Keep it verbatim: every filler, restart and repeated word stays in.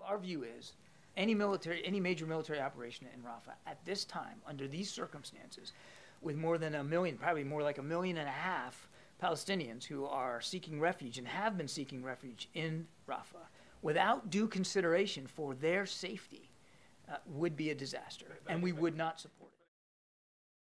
our view is any military, any major military operation in Rafah at this time, under these circumstances, with more than a million, probably more like a million and a half Palestinians who are seeking refuge and have been seeking refuge in Rafah, without due consideration for their safety, uh, would be a disaster, and we would not support it.